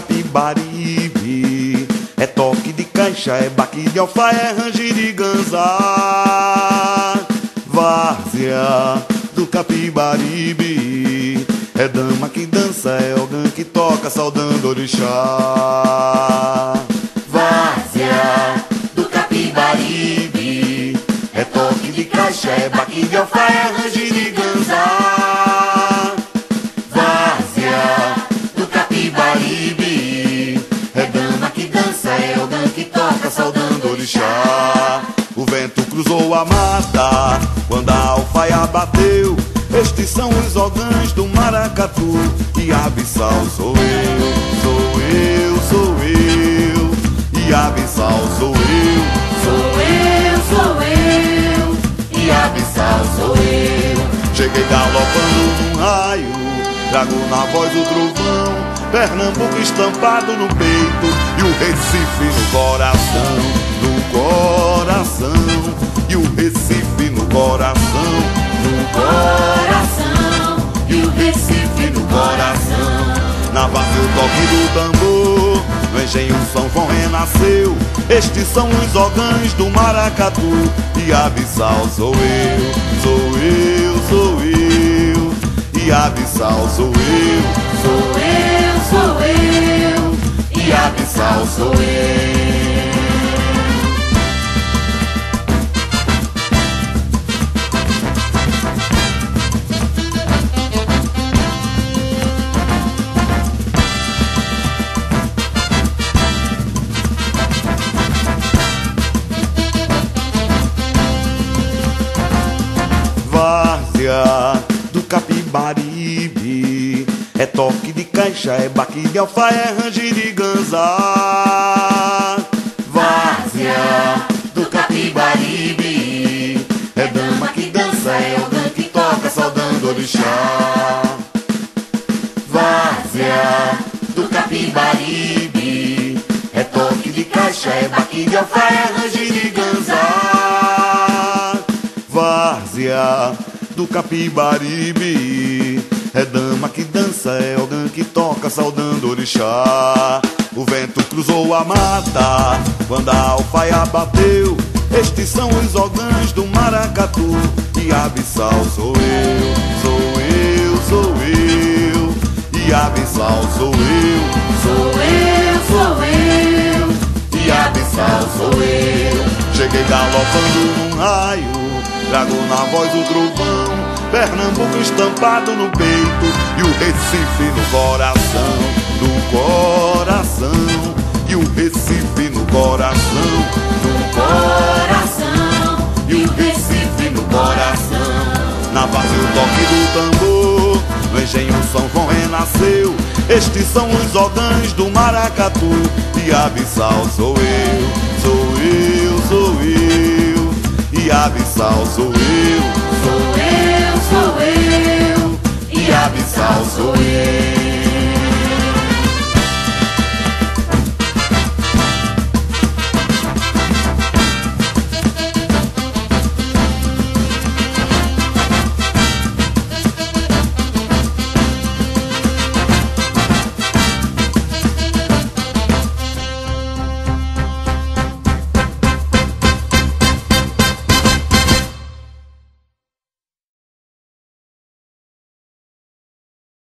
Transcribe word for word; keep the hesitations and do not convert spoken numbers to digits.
Capibaribe. É toque de caixa, é baque de alfaia, é range de ganza. Várzea do Capibaribe. É dama que dança, é ogã que toca, saudando orixá. Várzea do Capibaribe. É toque de caixa, é baque de alfaia, é range de ganza. Várzea do Capibaribe. É dama que dança, é ogã que toca, saudando orixá. O vento cruzou a mata quando a alfaia bateu. Estes são os ogãs do maracatu. E abissal sou eu, sou eu, sou eu. E abissal sou eu, Sou eu, sou eu, e abissal sou eu. Cheguei galopando num raio, trago na voz o trovão. Pernambuco estampado no peito e o Recife no coração, no coração. E o Recife no coração, no coração, e o Recife no coração. Na base o toque do tambor, no engenho São João renasceu. Estes são os ogãs do maracatu. E abissal sou eu, sou eu, sou eu. E abissal sou eu, Sou eu, sou eu, e abissal sou eu. Várzea do Capibaribe. É toque de caixa, é baque de alfaia, é range de ganza. Várzea do Capibaribe. É dama que dança, é ogã que toca, saudando orixá. Várzea do Capibaribe. É toque de caixa, é baque de alfaia, é range de ganza. Várzea do Capibaribe. É dama que dança, é ogã que toca, saudando orixá. O vento cruzou a mata quando a alfaia bateu. Estes são os ogãs do maracatu. E abissal sou eu, sou eu, sou eu. E abissal sou eu, sou eu, sou eu, e abissal sou eu. Cheguei galopando num raio, trago na voz o trovão. Pernambuco estampado no peito e o Recife no coração, no coração. E o Recife no coração, no coração, e o Recife no coração. Na base o toque do tambor, no engenho São João renasceu. Estes são os ogãs do maracatu. E abissal sou eu, sou eu, sou eu. E abissal sou eu, sou eu, sou eu, e abissal sou eu.